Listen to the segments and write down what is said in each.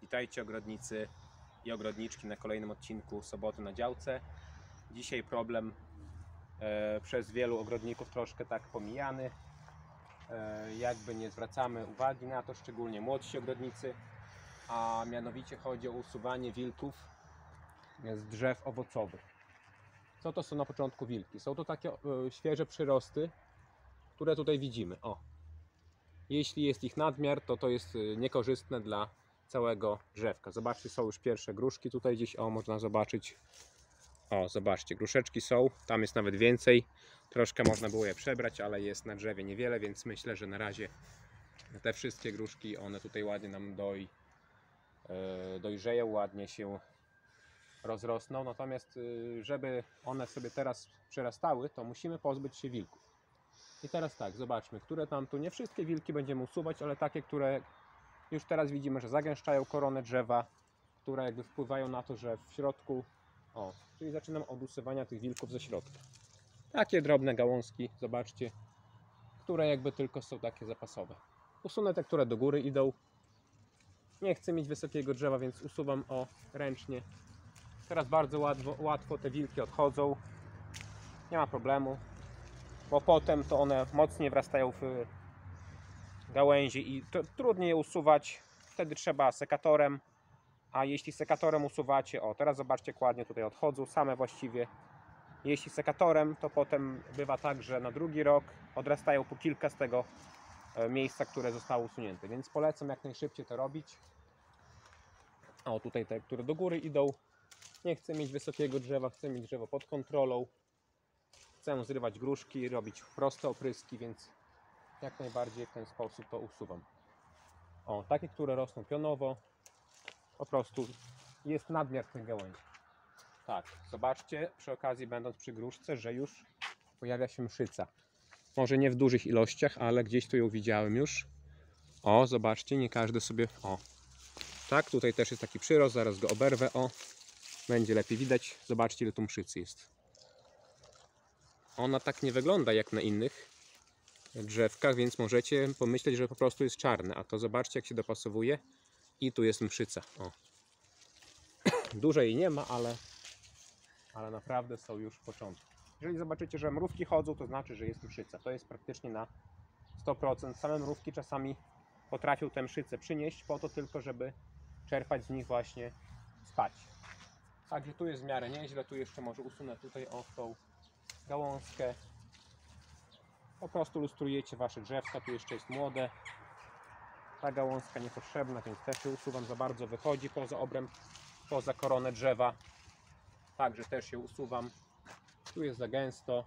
Witajcie ogrodnicy i ogrodniczki na kolejnym odcinku Soboty na działce. Dzisiaj problem przez wielu ogrodników troszkę tak pomijany. Jakby nie zwracamy uwagi na to, szczególnie młodsi ogrodnicy, a mianowicie chodzi o usuwanie wilków z drzew owocowych. Co to są na początku wilki? Są to takie świeże przyrosty, które tutaj widzimy. O. Jeśli jest ich nadmiar, to jest niekorzystne dla całego drzewka. Zobaczcie, są już pierwsze gruszki tutaj gdzieś, o, można zobaczyć. O, zobaczcie, gruszeczki są, tam jest nawet więcej. Troszkę można było je przebrać, ale jest na drzewie niewiele, więc myślę, że na razie te wszystkie gruszki, one tutaj ładnie nam dojrzeją, ładnie się rozrosną. Natomiast żeby one sobie teraz przerastały, to musimy pozbyć się wilków. I teraz tak, zobaczmy, które tam tu, nie wszystkie wilki będziemy usuwać, ale takie, które już teraz widzimy, że zagęszczają koronę drzewa, które jakby wpływają na to, że w środku, o, czyli zaczynam od usuwania tych wilków ze środka. Takie drobne gałązki, zobaczcie, które jakby tylko są takie zapasowe. Usunę te, które do góry idą. Nie chcę mieć wysokiego drzewa, więc usuwam ręcznie. Teraz bardzo łatwo te wilki odchodzą. Nie ma problemu, bo potem to one mocniej wrastają w gałęzi i to trudniej je usuwać. Wtedy trzeba sekatorem, a jeśli sekatorem usuwacie, o, teraz zobaczcie, ładnie tutaj odchodzą same właściwie. Jeśli sekatorem, to potem bywa tak, że na drugi rok odrastają po kilka z tego miejsca, które zostało usunięte, więc polecam jak najszybciej to robić. O, tutaj te, które do góry idą. Nie chcę mieć wysokiego drzewa, chcę mieć drzewo pod kontrolą. Chcę zrywać gruszki, robić proste opryski, więc jak najbardziej w ten sposób to usuwam. O, takie, które rosną pionowo, po prostu jest nadmiar tych gałęzi. Tak, zobaczcie przy okazji, będąc przy gruszce, że już pojawia się mszyca. Może nie w dużych ilościach, ale gdzieś tu ją widziałem już. O, zobaczcie, nie każdy sobie... O, tak, tutaj też jest taki przyrost, zaraz go oberwę, o. Będzie lepiej widać, zobaczcie, ile tu mszycy jest. Ona tak nie wygląda jak na innych drzewkach, więc możecie pomyśleć, że po prostu jest czarne, a to zobaczcie, jak się dopasowuje i tu jest mszyca. O. Dużo jej nie ma, ale naprawdę są już w początku. Jeżeli zobaczycie, że mrówki chodzą, to znaczy, że jest mszyca. To jest praktycznie na 100%. Same mrówki czasami potrafią te mszyce przynieść po to tylko, żeby czerpać z nich właśnie spać. Także tu jest w miarę nieźle. Tu jeszcze może usunę tutaj o tą gałązkę. Po prostu lustrujecie wasze drzewka, tu jeszcze jest młode. Ta gałązka niepotrzebna, więc też ją usuwam, za bardzo wychodzi poza obręb, poza koronę drzewa. Także też ją usuwam. Tu jest za gęsto.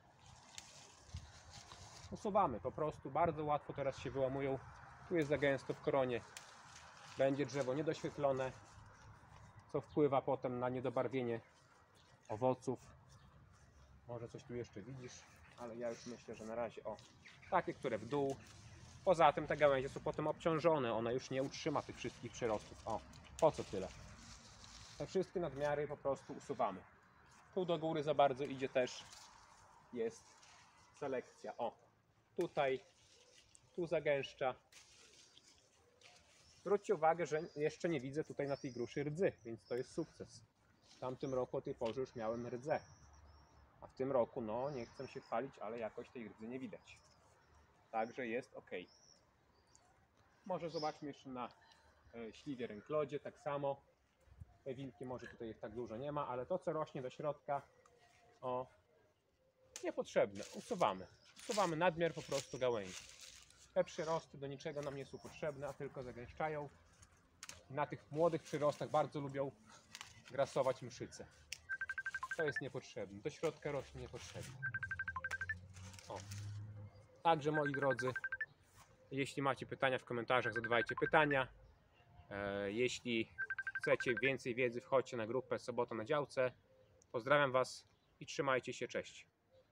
Usuwamy po prostu, bardzo łatwo teraz się wyłamują. Tu jest za gęsto w koronie. Będzie drzewo niedoświetlone, co wpływa potem na niedobarwienie owoców. Może coś tu jeszcze widzisz, ale ja już myślę, że na razie, o, takie, które w dół. Poza tym te gałęzie są potem obciążone, ona już nie utrzyma tych wszystkich przyrostów. O, po co tyle? Te wszystkie nadmiary po prostu usuwamy. Tu do góry za bardzo idzie też, jest selekcja. O, tutaj, tu zagęszcza. Zwróćcie uwagę, że jeszcze nie widzę tutaj na tej gruszy rdzy, więc to jest sukces. W tamtym roku o tej porze już miałem rdzę. A w tym roku, no, nie chcę się chwalić, ale jakoś tej rdzy nie widać. Także jest ok. Może zobaczmy jeszcze na śliwie ręklodzie, tak samo. Te wilki może tutaj ich tak dużo nie ma, ale to, co rośnie do środka, o, niepotrzebne. Usuwamy. Usuwamy nadmiar po prostu gałęzi. Te przyrosty do niczego nam nie są potrzebne, a tylko zagęszczają. Na tych młodych przyrostach bardzo lubią grasować mszyce. To jest niepotrzebne. Do środka rośnie niepotrzebne. O. Także moi drodzy, jeśli macie pytania w komentarzach, zadawajcie pytania. Jeśli chcecie więcej wiedzy, wchodźcie na grupę Sobota na działce. Pozdrawiam Was i trzymajcie się, cześć.